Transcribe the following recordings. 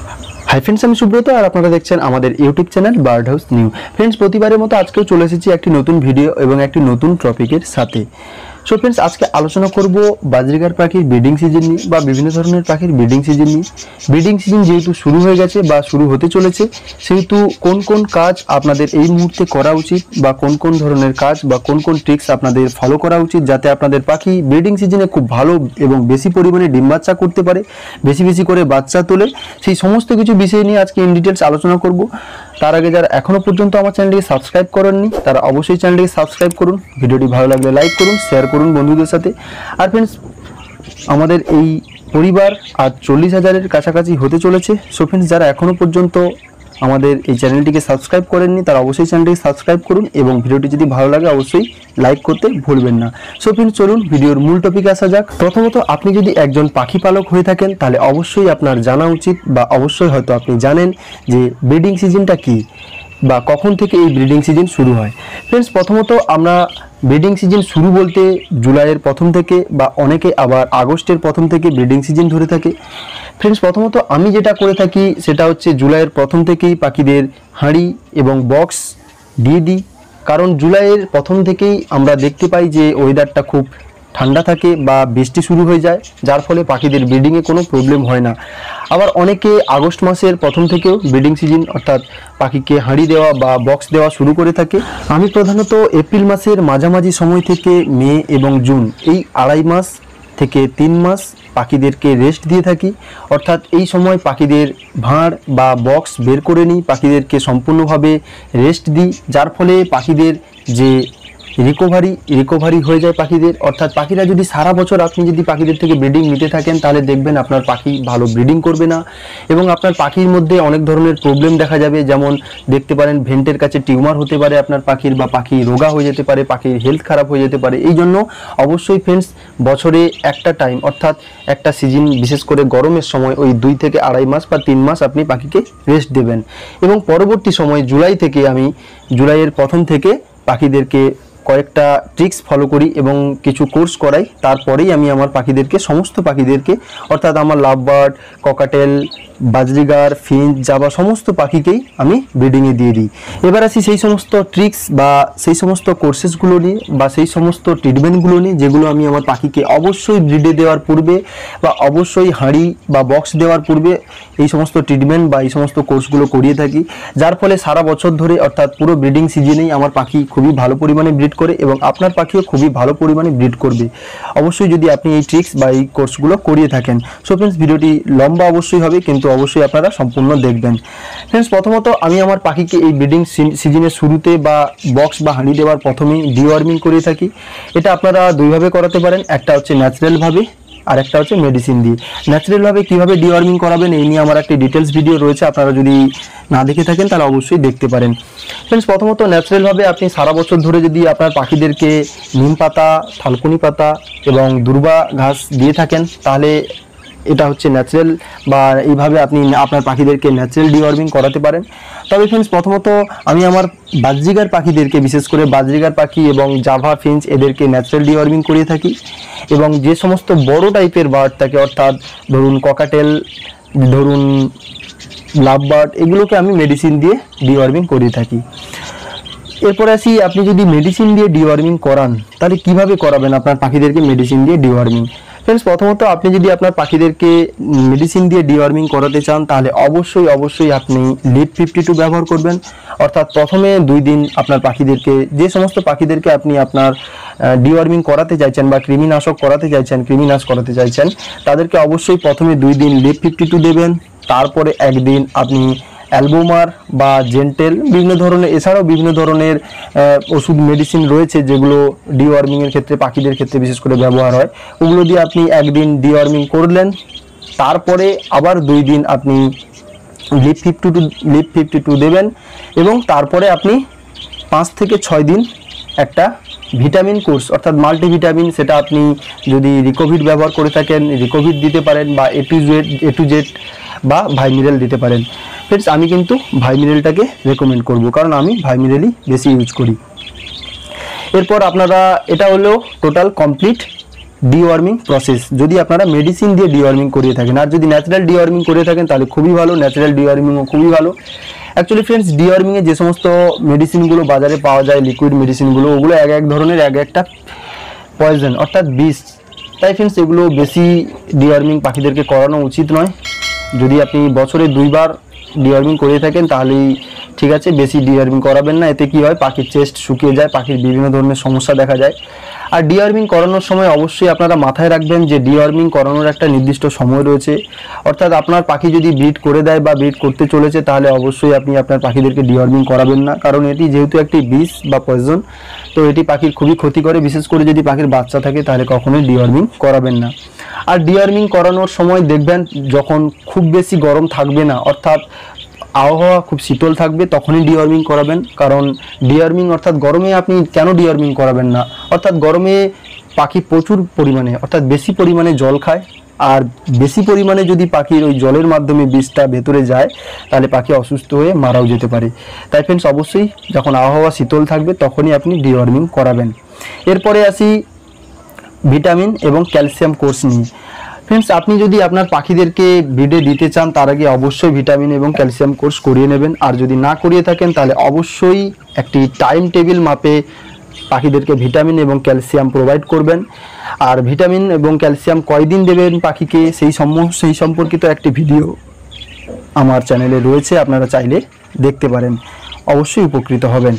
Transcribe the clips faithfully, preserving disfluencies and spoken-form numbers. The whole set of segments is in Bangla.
हाई फ्रेंड्स আমি সুব্রত আর আপনারা দেখছেন আমাদের YouTube channel bird house new. Friends প্রতিবারের মতো আজকেও চলে এসেছি একটি নতুন ভিডিও এবং একটি নতুন টপিকের সাথে। সো फ्रेंड्स আজকে আলোচনা করব বাজরিগার পাখির ব্রিডিং সিজন নিয়ে বা বিভিন্ন ধরনের পাখির ব্রিডিং সিজন নিয়ে। ব্রিডিং সিজন যেহেতু শুরু হয়ে গেছে বা শুরু হতে চলেছে, সেহেতু কোন কোন কাজ আপনাদের এই মুহূর্তে করা উচিত বা কোন কোন ধরনের কাজ বা কোন কোন ট্রিক্স আপনাদের ফলো করা উচিত যাতে আপনাদের পাখি ব্রিডিং সিজনে খুব ভালো এবং বেশি পরিমাণে ডিম বাচ্চা করতে পারে, বেশি বেশি করে বাচ্চা তোলে, সেই সমস্ত কিছু বিষয় নিয়ে আজকে ইন ডিটেলস আলোচনা করব। তার আগে যারা এখনো পর্যন্ত আমার চ্যানেলটিকে সাবস্ক্রাইব করেননি তারা অবশ্যই চ্যানেলটিকে সাবস্ক্রাইব করুন, ভিডিওটি ভালো লাগলে লাইক করুন, শেয়ার করুন বন্ধুদের সাথে। আর फ्रेंड्स আমাদের এই পরিবার আজ চল্লিশ হাজারের কাছাকাছি হতে চলেছে। সো फ्रेंड्स যারা এখনো পর্যন্ত আমাদের এই চ্যানেলটিকে সাবস্ক্রাইব করেননি তারা অবশ্যই চ্যানেলটিকে সাবস্ক্রাইব করুন এবং ভিডিওটি যদি ভালো লাগে অবশ্যই লাইক করতে ভুলবেন না। সো फ्रेंड्स চলুন ভিডিওর মূল টপিকে আসা যাক। প্রথমত আপনি যদি একজন পাখি পালক হয়ে থাকেন তাহলে অবশ্যই আপনার জানা উচিত বা অবশ্যই হয়তো আপনি জানেন যে ব্রিডিং সিজনটা কি বা কখন থেকে এই ব্রিডিং সিজন শুরু হয়। फ्रेंड्स প্রথমত আমরা ব্রিডিং সিজন শুরু বলতে জুলাইয়ের প্রথম থেকে বা অনেকে আবার আগস্টের প্রথম থেকে ব্রিডিং সিজন ধরে থাকে। फ्रेंड्स প্রথমত আমি যেটা করে থাকি সেটা হচ্ছে জুলাইয়ের প্রথম থেকেই পাখিদের হাঁড়ি এবং বক্স দিয়ে দিই, কারণ জুলাইয়ের প্রথম থেকেই আমরা দেখতে পাই যে ওয়েদারটা খুব ঠান্ডা থাকে বা বৃষ্টি শুরু হয়ে যায়, যার ফলে পাখিদের ব্রিডিংয়ে কোনো প্রবলেম হয় না। আবার অনেকে আগস্ট মাসের প্রথম থেকেও ব্রিডিং সিজন অর্থাৎ পাখিকে হাঁড়ি দেওয়া বা বক্স দেওয়া শুরু করে থাকে। আমি প্রধানত এপ্রিল মাসের মাঝামাঝি সময় থেকে মে এবং জুন এই আড়াই মাস থেকে তিন মাস পাখিদেরকে রেস্ট দিয়ে থাকি, অর্থাৎ এই সময় পাখিদের ভাঁড় বা বক্স বের করে নিই, পাখিদেরকে সম্পূর্ণভাবে রেস্ট দিই, যার ফলে পাখিদের যে রিকভারি রিকভারি হয়ে যায় পাখিদের। অর্থাৎ পাখিরা যদি সারা বছর আপনি যদি পাখিদের থেকে ব্রিডিং নিতে থাকেন তাহলে দেখবেন আপনার পাখি ভালো ব্রিডিং করবে না এবং আপনার পাখির মধ্যে অনেক ধরনের প্রবলেম দেখা যাবে। যেমন দেখতে পারেন ভেন্টের কাছে টিউমার হতে পারে আপনার পাখির, বা পাখি রোগা হয়ে যেতে পারে, পাখির হেলথ খারাপ হয়ে যেতে পারে। এই জন্য অবশ্যই फ्रेंड्स বছরে একটা টাইম অর্থাৎ একটা সিজন, বিশেষ করে গরমের সময় ওই দুই থেকে আড়াই মাস বা তিন মাস আপনি পাখিকে রেস্ট দেবেন এবং পরবর্তী সময় জুলাই থেকে আমি জুলাইয়ের প্রথম থেকে পাখিদেরকে কয়েকটা ট্রিক্স ফলো করি এবং কিছু কোর্স করাই। তারপরেই আমি আমার পাখিদেরকে সমস্ত পাখিদেরকে অর্থাৎ আমার love bird, cockatiel, budgerigar, finch, Java সমস্ত পাখিকেই আমি ব্রিডিংয়ে দিয়ে দিই। এবার আসি সেই সমস্ত ট্রিক্স বা সেই সমস্ত কোর্সেসগুলো নিয়ে বা সেই সমস্ত ট্রিটমেন্টগুলো নিয়ে যেগুলো আমি আমার পাখিকে অবশ্যই ব্রিডে দেওয়ার পূর্বে বা অবশ্যই হাঁড়ি বা বক্স দেওয়ার পূর্বে এই সমস্ত ট্রিটমেন্ট বা এই সমস্ত কোর্সগুলো করিয়ে থাকি, যার ফলে সারা বছর ধরে অর্থাৎ পুরো ব্রিডিং সিজনেই আমার পাখি খুবই ভালো পরিমাণে ব্রিড করে এবং আপনার পাখিও খুবই ভালো পরিমাণে ব্রিড করবে অবশ্যই যদি আপনি এই ট্রিক্স বা এই কোর্সগুলো করিয়ে থাকেন। সো फ्रेंड्स ভিডিওটি লম্বা অবশ্যই হবে কিন্তু অবশ্যই আপনারা সম্পূর্ণ দেখবেন। फ्रेंड्स প্রথমত আমি আমার পাখিকে এই ব্রিডিং সিজনের শুরুতে বা বক্স বা হাঁড়ি দেওয়ার প্রথমেই ডিওয়ার্মিং করিয়ে থাকি। এটা আপনারা দুইভাবে করাতে পারেন, একটা হচ্ছে ন্যাচারালভাবে আর একটা হচ্ছে মেডিসিন দিয়ে। ন্যাচারালভাবে কীভাবে ডিওয়ার্মিং করাবেন এই নিয়ে আমার একটি ডিটেলস ভিডিও রয়েছে, আপনারা যদি না দেখে থাকেন তাহলে অবশ্যই দেখতে পারেন। फ्रेंड्स প্রথমত ন্যাচারালভাবে আপনি সারা বছর ধরে যদি আপনার পাখিদেরকে নিম পাতা, থালকুনি পাতা এবং দুর্বা ঘাস দিয়ে থাকেন তাহলে এটা হচ্ছে ন্যাচারাল বা এইভাবে আপনি আপনার পাখিদেরকে ন্যাচারাল ডিওয়ার্মিং করাতে পারেন। তবে फ्रेंड्स প্রথমত আমি আমার বাজরিগার পাখিদেরকে, বিশেষ করে বাজরিগার পাখি এবং জাভা, ফিঞ্চ এদেরকে ন্যাচারাল ডিওয়ার্মিং করিয়ে থাকি এবং যে সমস্ত বড় টাইপের বার্ড থাকে অর্থাৎ ধরুন ককাটেল, ধরুন লাভ বার্ড, এগুলোকে আমি মেডিসিন দিয়ে ডিওয়ার্মিং করিয়ে থাকি। এরপর আসি আপনি যদি মেডিসিন দিয়ে ডিওয়ার্মিং করান তাহলে কিভাবে করাবেন আপনার পাখিদেরকে মেডিসিন দিয়ে ডিওয়ার্মিং। फ्रेंड्स প্রথমত আপনি যদি আপনার পাখিদেরকে মেডিসিন দিয়ে ডিওয়ার্মিং করাতে চান তাহলে অবশ্যই অবশ্যই আপনি লিপ ফিফটি টু ব্যবহার করবেন। অর্থাৎ প্রথমে দুই দিন আপনার পাখিদেরকে, যে সমস্ত পাখিদেরকে আপনি আপনার ডিওয়ার্মিং করাতে চাইছেন বা কৃমিনাশক করাতে চাইছেন, কৃমিনাশ করাতে চাইছেন তাদেরকে অবশ্যই প্রথমে দুই দিন লিপ ফিফটি টু দেবেন, তারপরে একদিন আপনি অ্যালবোমার বা জেন্টেল বিভিন্ন ধরনের, এছাড়াও বিভিন্ন ধরনের ওষুধ মেডিসিন রয়েছে যেগুলো ডিওয়ার্মিংয়ের ক্ষেত্রে পাখিদের ক্ষেত্রে বিশেষ করে ব্যবহার হয়, ওগুলো দিয়ে আপনি একদিন ডিওয়ার্মিং করলেন, তারপরে আবার দুই দিন আপনি Liv fifty two Liv fifty two দেবেন এবং তারপরে আপনি পাঁচ থেকে ছয় দিন একটা ভিটামিন কোর্স অর্থাৎ মাল্টিভিটামিন, সেটা আপনি যদি রিকোভিড ব্যবহার করে থাকেন রিকোভিড দিতে পারেন বা A to Z A to Z বা ভাইমিরাল দিতে পারেন। फ्रेंड्स আমি কিন্তু ভাইমিরালটাকে রেকমেন্ড করব কারণ আমি ভাইমিরালই বেশি ইউজ করি। এরপর আপনারা, এটা হলো টোটাল কমপ্লিট ডিওয়ার্মিং প্রসেস, যদি আপনারা মেডিসিন দিয়ে ডিওয়ার্মিং করিয়ে থাকেন। আর যদি ন্যাচারাল ডিওয়ার্মিং করে থাকেন তাহলে খুবই ভালো, ন্যাচারাল ডিওয়ার্মিংও খুবই ভালো। অ্যাকচুয়ালি ফ্রেন্ডস, ডিওয়ার্মিংয়ে যে সমস্ত মেডিসিনগুলো বাজারে পাওয়া যায়, লিকুইড মেডিসিনগুলো, ওগুলো এক এক ধরনের এক একটা পয়জন অর্থাৎ বিষ। তাই ফ্রেন্ডস, এগুলো বেশি ডিওয়ার্মিং পাখিদেরকে করানো উচিত নয়। যদি আপনি বছরে দুইবার ডিওয়ার্মিং করে থাকেন তাহলেই ঠিক আছে, বেশি ডিওয়ার্মিং করাবেন না। এতে কি হয়, পাখির চেস্ট শুকিয়ে যায়, পাখির বিভিন্ন ধরনের সমস্যা দেখা যায়। আর ডিওয়ার্মিং করানোর সময় অবশ্যই আপনারা মাথায় রাখবেন যে ডিওয়ার্মিং করানোর একটা নির্দিষ্ট সময় রয়েছে। অর্থাৎ আপনার পাখি যদি ব্রিড করে দেয় বা ব্রিড করতে চলেছে তাহলে অবশ্যই আপনি আপনার পাখিদেরকে ডিওয়ার্মিং করাবেন না, কারণ এটি যেহেতু একটি বিষ বা পয়জন, তো এটি পাখির খুবই ক্ষতি করে। বিশেষ করে যদি পাখির বাচ্চা থাকে তাহলে কখনোই ডিওয়ার্মিং করাবেন না। আর ডিওয়ার্মিং করানোর সময় দেখবেন যখন খুব বেশি গরম থাকবে না, অর্থাৎ আবহাওয়া খুব শীতল থাকবে, তখনই ডিওয়ার্মিং করাবেন। কারণ ডিওয়ার্মিং অর্থাৎ গরমে আপনি কেন ডিওয়ার্মিং করাবেন না, অর্থাৎ গরমে পাখি প্রচুর পরিমাণে অর্থাৎ বেশি পরিমাণে জল খায়। আর বেশি পরিমাণে যদি পাখির ওই জলের মাধ্যমে বিষটা ভেতরে যায় তাহলে পাখি অসুস্থ হয়ে মারাও যেতে পারে। তাই ফ্রেন্ডস, অবশ্যই যখন আবহাওয়া শীতল থাকবে তখনই আপনি ডিওয়ার্মিং করাবেন। এরপরে আসি ভিটামিন এবং ক্যালসিয়াম কোর্স নিয়ে। ফ্রেন্ডস, আপনি যদি আপনার পাখিদেরকে ব্রিডে দিতে চান তার আগে অবশ্যই ভিটামিন এবং ক্যালসিয়াম কোর্স করিয়ে নেবেন। আর যদি না করিয়ে থাকেন তাহলে অবশ্যই একটি টাইম টেবিল মাপে পাখিদেরকে ভিটামিন এবং ক্যালসিয়াম প্রোভাইড করবেন। আর ভিটামিন এবং ক্যালসিয়াম কয়দিন দেবেন পাখিকে সেই সম সেই সম্পর্কিত একটি ভিডিও আমার চ্যানেলে রয়েছে, আপনারা চাইলে দেখতে পারেন, অবশ্যই উপকৃত হবেন।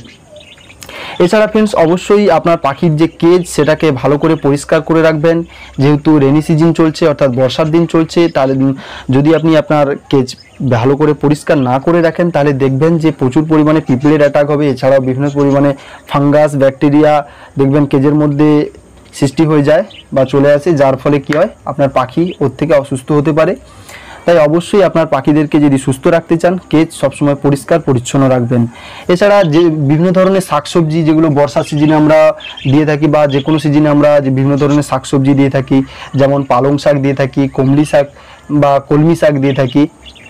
এছাড়া ফ্রেন্ডস, অবশ্যই আপনার পাখির যে কেজ সেটাকে ভালো করে পরিষ্কার করে রাখবেন। যেহেতু রেনি সিজন চলছে অর্থাৎ বর্ষার দিন চলছে, তাহলে যদি আপনি আপনার কেজ ভালো করে পরিষ্কার না করে রাখেন তাহলে দেখবেন যে প্রচুর পরিমাণে পিঁপড়ের অ্যাটাক হবে। এছাড়াও বিভিন্ন পরিমাণে ফাঙ্গাস, ব্যাকটেরিয়া দেখবেন কেজের মধ্যে সৃষ্টি হয়ে যায় বা চলে আসে, যার ফলে কি হয়, আপনার পাখি ওর থেকে অসুস্থ হতে পারে। তাই অবশ্যই আপনার পাখিদেরকে যদি সুস্থ রাখতে চান কেজ সবসময় পরিষ্কার পরিচ্ছন্ন রাখবেন। এছাড়া যে বিভিন্ন ধরনের শাকসবজি যেগুলো বর্ষার সিজনে আমরা দিয়ে থাকি বা যে কোনো সিজনে আমরা যে বিভিন্ন ধরনের শাকসবজি দিয়ে থাকি, যেমন পালং শাক দিয়ে থাকি, কমলি শাক বা কলমি শাক দিয়ে থাকি,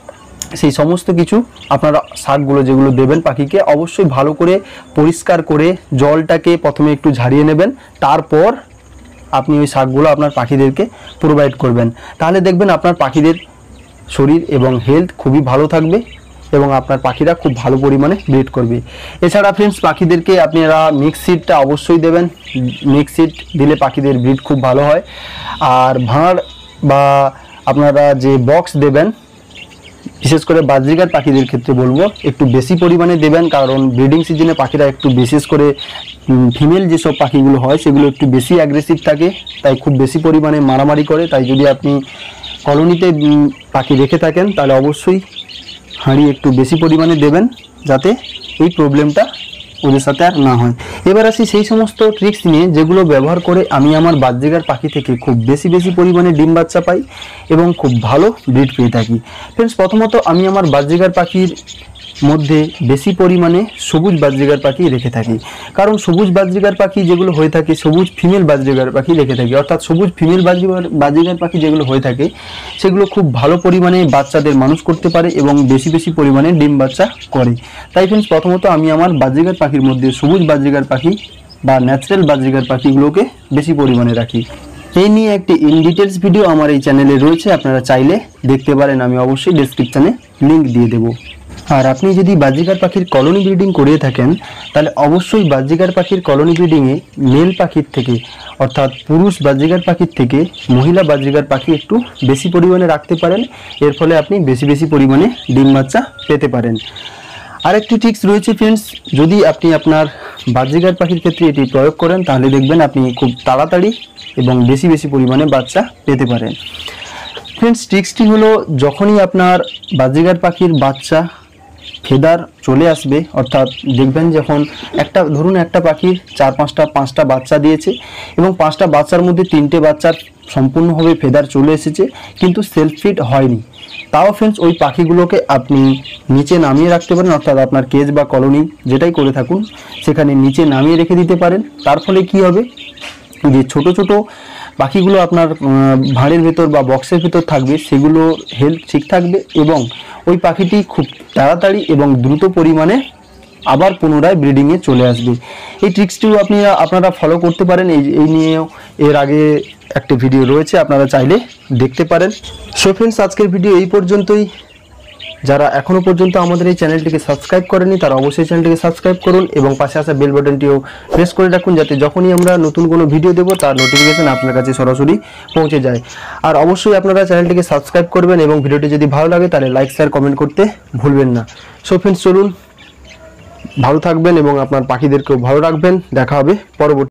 সেই সমস্ত কিছু আপনারা শাকগুলো যেগুলো দেবেন পাখিকে অবশ্যই ভালো করে পরিষ্কার করে জলটাকে প্রথমে একটু ঝারিয়ে নেবেন, তারপর আপনি ওই শাকগুলো আপনার পাখিদেরকে প্রোভাইড করবেন। তাহলে দেখবেন আপনার পাখিদের শরীর এবং হেলথ খুবই ভালো থাকবে এবং আপনার পাখিরা খুব ভালো পরিমাণে ব্রিড করবে। এছাড়া ফ্রেন্ডস, পাখিদেরকে আপনারা মিক্স সিডটা অবশ্যই দেবেন। মিক্স সিড দিলে পাখিদের ব্রিড খুব ভালো হয়। আর ভাঁড় বা আপনারা যে বক্স দেবেন, বিশেষ করে বাজরিগার পাখিদের ক্ষেত্রে বলবো একটু বেশি পরিমাণে দেবেন, কারণ ব্রিডিং সিজনে পাখিরা একটু বিশেষ করে ফিমেল যেসব পাখিগুলো হয় সেগুলো একটু বেশি অ্যাগ্রেসিভ থাকে, তাই খুব বেশি পরিমাণে মারামারি করে। তাই যদি আপনি কলোনিতে পাখি রেখে থাকেন তাহলে অবশ্যই হাঁড়ি একটু বেশি পরিমাণে দেবেন, যাতে এই প্রবলেমটা ওদের সাথে আর না হয়। এবার আসি সেই সমস্ত ট্রিক্স নিয়ে যেগুলো ব্যবহার করে আমি আমার বাজরিগার পাখি থেকে খুব বেশি বেশি পরিমাণে ডিম বাচ্চা পাই এবং খুব ভালো ব্রিড পেয়ে থাকি। ফ্রেন্ডস, প্রথমত আমি আমার বাজরিগার পাখির মধ্যে বেশি পরিমাণে সবুজ বাজরিগার পাখি রেখে থাকি, কারণ সবুজ বাজরিগার পাখি যেগুলো হয়ে থাকে সবুজ ফিমেল বাজরিগার পাখি রেখে থাকি। অর্থাৎ সবুজ ফিমেল বাজরিগার বাজরিগার পাখি যেগুলো হয়ে থাকে সেগুলো খুব ভালো পরিমাণে বাচ্চাদের মানুষ করতে পারে এবং বেশি বেশি পরিমাণে ডিম বাচ্চা করে। তাই ফ্রেন্ডস, প্রথমত আমি আমার বাজরিগার পাখির মধ্যে সবুজ বাজরিগার পাখি বা ন্যাচারাল বাজরিগার পাখিগুলোকে বেশি পরিমাণে রাখি। এই নিয়ে একটি ইন ডিটেলস ভিডিও আমার এই চ্যানেলে রয়েছে, আপনারা চাইলে দেখতে পারেন, আমি অবশ্যই ডেসক্রিপশানে লিঙ্ক দিয়ে দেবো। আর আপনি যদি বাজরিগার পাখির কলোনি ব্রিডিং করিয়ে থাকেন তাহলে অবশ্যই বাজরিগার পাখির কলোনি ব্রিডিংয়ে মেল পাখির থেকে অর্থাৎ পুরুষ বাজরিগার পাখির থেকে মহিলা বাজরিগার পাখি একটু বেশি পরিমাণে রাখতে পারেন। এর ফলে আপনি বেশি বেশি পরিমাণে ডিম বাচ্চা পেতে পারেন। আরেকটি টিপস রয়েছে ফ্রেন্ডস, যদি আপনি আপনার বাজরিগার পাখির ক্ষেত্রে এটি প্রয়োগ করেন তাহলে দেখবেন আপনি খুব তাড়াতাড়ি এবং বেশি বেশি পরিমাণে বাচ্চা পেতে পারেন। ফ্রেন্ডস, টিপসটি হলো যখনই আপনার বাজরিগার পাখির বাচ্চা ফেদার চলে আসবে, অর্থাৎ দেখবেন যখন একটা ধরুন একটা পাখির চার পাঁচটা পাঁচটা বাচ্চা দিয়েছে এবং পাঁচটা বাচ্চার মধ্যে তিনটে বাচ্চার সম্পূর্ণভাবে ফেদার চলে এসেছে কিন্তু সেলফ ফিড হয়নি, তাও ফ্রেন্ডস ওই পাখিগুলোকে আপনি নিচে নামিয়ে রাখতে পারেন, অর্থাৎ আপনার কেজ বা কলোনি যেটাই করে থাকুন সেখানে নিচে নামিয়ে রেখে দিতে পারেন। তার ফলে কি হবে, যে ছোট ছোট পাখিগুলো আপনার ভাঁড়ের ভেতর বা বক্সের ভেতর থাকবে সেগুলো হেলথ ঠিক থাকবে এবং ওই পাখিটি খুব তাড়াতাড়ি এবং দ্রুত পরিমাণে আবার পুনরায় ব্রিডিংয়ে চলে আসবে। এই ট্রিক্সটিও আপনি আপনারা ফলো করতে পারেন। এই এই নিয়েও এর আগে একটা ভিডিও রয়েছে, আপনারা চাইলে দেখতে পারেন। সো ফ্রেন্ডস, আজকের ভিডিও এই পর্যন্তই। যারা এখনও পর্যন্ত আমাদের এই চ্যানেলটিকে সাবস্ক্রাইব করেনি তারা অবশ্যই চ্যানেলটিকে সাবস্ক্রাইব করুন এবং পাশে আসা বেল বাটনটিও প্রেস করে রাখুন, যাতে যখনই আমরা নতুন কোনো ভিডিও দেবো তার নোটিফিকেশন আপনার কাছে সরাসরি পৌঁছে যায়। আর অবশ্যই আপনারা চ্যানেলটিকে সাবস্ক্রাইব করবেন এবং ভিডিওটি যদি ভালো লাগে তাহলে লাইক শেয়ার কমেন্ট করতে ভুলবেন না। সো ফ্রেন্ডস, চলুন, ভালো থাকবেন এবং আপনার পাখিদেরকেও ভালো রাখবেন। দেখা হবে পরবর্তী